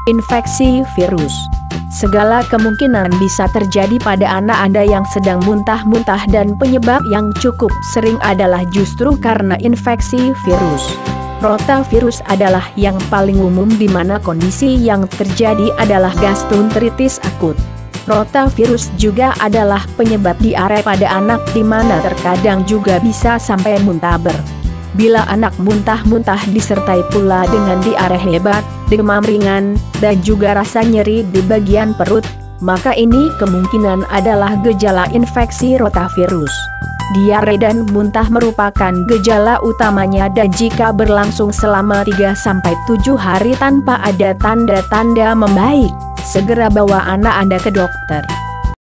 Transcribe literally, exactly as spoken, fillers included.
Infeksi virus. Segala kemungkinan bisa terjadi pada anak Anda yang sedang muntah-muntah dan penyebab yang cukup sering adalah justru karena infeksi virus. Rotavirus adalah yang paling umum di mana kondisi yang terjadi adalah gastroenteritis akut. Rotavirus juga adalah penyebab diare pada anak di mana terkadang juga bisa sampai muntaber. Bila anak muntah-muntah disertai pula dengan diare hebat, demam ringan, dan juga rasa nyeri di bagian perut, maka ini kemungkinan adalah gejala infeksi rotavirus. Diare dan muntah merupakan gejala utamanya dan jika berlangsung selama tiga sampai tujuh hari tanpa ada tanda-tanda membaik, segera bawa anak Anda ke dokter.